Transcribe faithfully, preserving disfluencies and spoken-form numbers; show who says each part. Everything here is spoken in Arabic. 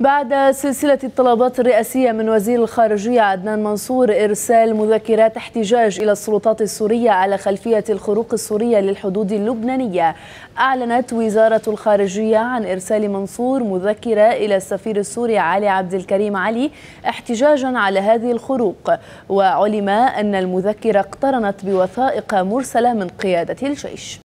Speaker 1: بعد سلسلة الطلبات الرئاسية من وزير الخارجية عدنان منصور إرسال مذكرات احتجاج إلى السلطات السورية على خلفية الخروق السورية للحدود اللبنانية، أعلنت وزارة الخارجية عن إرسال منصور مذكرة إلى السفير السوري علي عبد الكريم علي احتجاجا على هذه الخروق. وعلم أن المذكرة اقترنت بوثائق مرسلة من قيادة الجيش.